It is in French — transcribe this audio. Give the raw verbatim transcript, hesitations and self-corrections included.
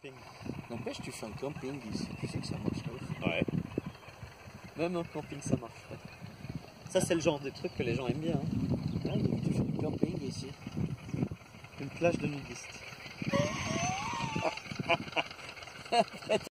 N'empêche, tu fais un camping ici, tu sais que ça marcherait. Ouais. Même un camping, ça marcherait. Ça, c'est le genre de truc que les gens aiment bien. Hein. Ah, tu fais du camping ici. Une plage de nudistes.